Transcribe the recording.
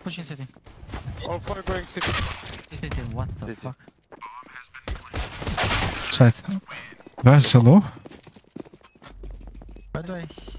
Pushing city. All four going city. City, what the City. fuck? Side. Guys, hello? By the way,